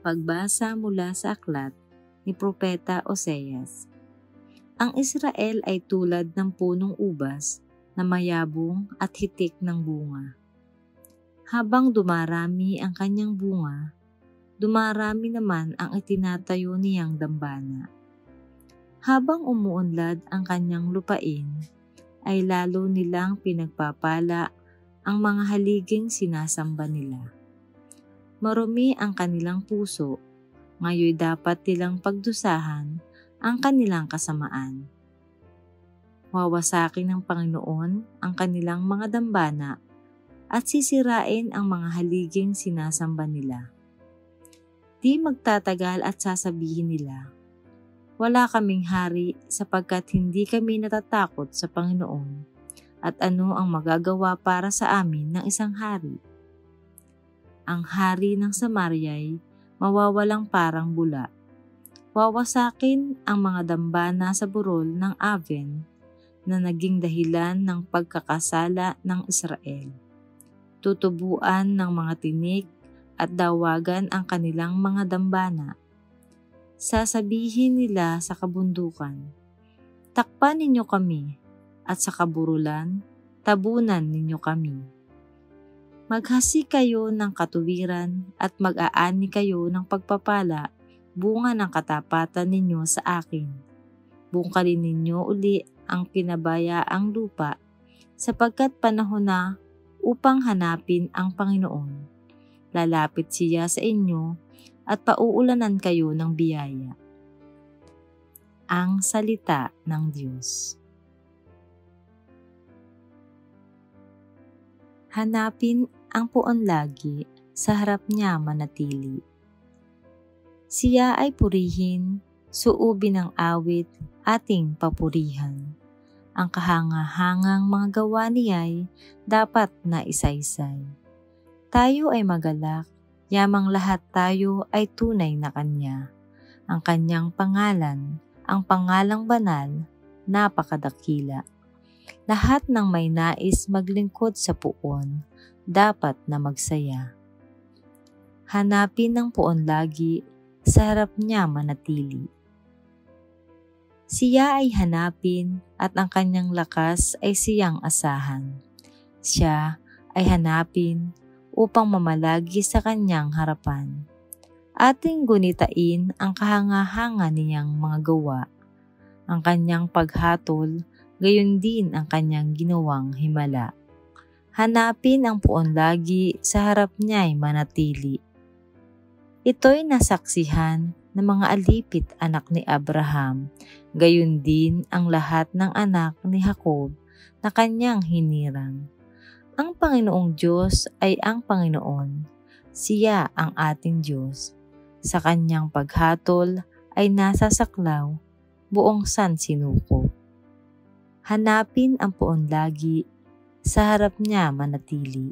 Pagbasa mula sa aklat ni Propeta Oseas. Ang Israel ay tulad ng punong ubas na mayabong at hitik ng bunga. Habang dumarami ang kanyang bunga, dumarami naman ang itinatayo niyang dambana. Habang umuunlad ang kanyang lupain, ay lalo nilang pinagpapala ang mga haliging sinasamba nila. Marumi ang kanilang puso, ngayon dapat nilang pagdusahan ang kanilang kasamaan. Wawasakin ng Panginoon ang kanilang mga dambana at sisirain ang mga haliging sinasamba nila. Di magtatagal at sasabihin nila, "Wala kaming hari sapagkat hindi kami natatakot sa Panginoon, at ano ang magagawa para sa amin ng isang hari?" Ang hari ng Samarya'y mawawalang parang bula. Wawasakin ang mga dambana sa burol ng Aven na naging dahilan ng pagkakasala ng Israel. Tutubuan ng mga tinik at dawagan ang kanilang mga dambana. Sasabihin nila sa kabundukan, "Takpan ninyo kami," at sa kaburulan, "Tabunan ninyo kami." Maghasi kayo ng katuwiran at mag-aani kayo ng pagpapala, bunga ng katapatan ninyo sa akin. Bungkalin ninyo uli ang pinabayaang lupa, sapagkat panahon na upang hanapin ang Panginoon. Lalapit siya sa inyo at pauulanan kayo ng biyaya. Ang salita ng Diyos. Hanapin ang puon lagi, sa harap niya manatili. Siya ay purihin, suubin ng awit, ating papurihan. Ang kahangahangang mga gawa niya'y dapat na isaysay. Tayo ay magalak, yamang lahat tayo ay tunay na kanya. Ang kanyang pangalan, ang pangalang banal, napakadakila. Lahat ng may nais maglingkod sa puon, dapat na magsaya. Hanapin ng puon lagi, sa harap niya manatili. Siya ay hanapin at ang kanyang lakas ay siyang asahan. Siya ay hanapin upang mamalagi sa kanyang harapan. Ating gunitain ang kahanga-hanga niyang mga gawa, ang kanyang paghatol, gayon din ang kanyang ginawang himala. Hanapin ang puon lagi, sa harap niya'y manatili. Ito'y nasaksihan ng mga alipit anak ni Abraham, gayon din ang lahat ng anak ni Jacob na kanyang hinirang. Ang Panginoong Diyos ay ang Panginoon, siya ang ating Diyos. Sa kanyang paghatol ay nasasaklaw, buong sansinukob. Hanapin ang puon lagi, sa harap niya manatili.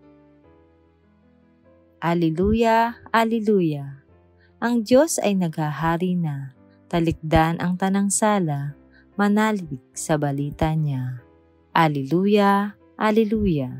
Alleluia, alleluia. Ang Diyos ay naghahari na, talikdan ang tanang sala, manalig sa balita niya. Alleluia, alleluia.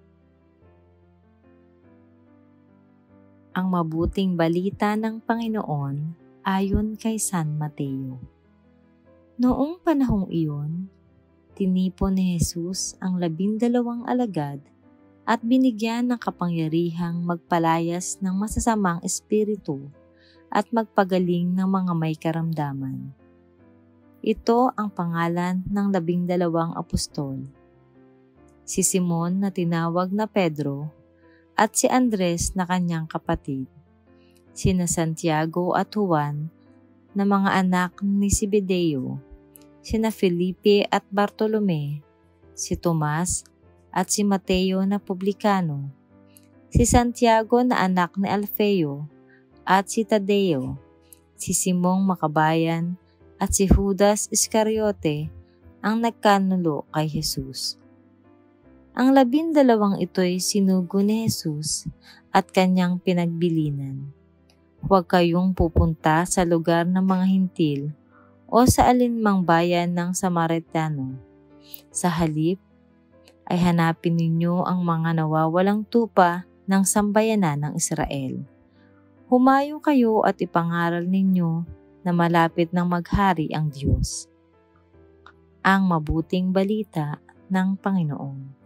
Ang mabuting balita ng Panginoon ayon kay San Mateo. Noong panahong iyon, tinipon ni Jesus ang 12 alagad at binigyan ng kapangyarihang magpalayas ng masasamang espiritu at magpagaling ng mga may karamdaman. Ito ang pangalan ng 12 apostol: si Simon na tinawag na Pedro at si Andres na kanyang kapatid, sina Santiago at Juan na mga anak ni Zebedeo, sina Felipe at Bartolome, si Tomas at si Mateo na publikano, si Santiago na anak ni Alfeo at si Tadeo, si Simong Makabayan at si Judas Iscariote ang nagkanulo kay Jesus. Ang 12 ito'y sinugo ni Jesus at kanyang pinagbilinan. Huwag kayong pupunta sa lugar ng mga hintil o sa alinmang bayan ng Samaritano. Sa halip, ay hanapin ninyo ang mga nawawalang tupa ng sambayanan ng Israel. Humayo kayo at ipangaral ninyo na malapit nang maghari ang Diyos. Ang mabuting balita ng Panginoon.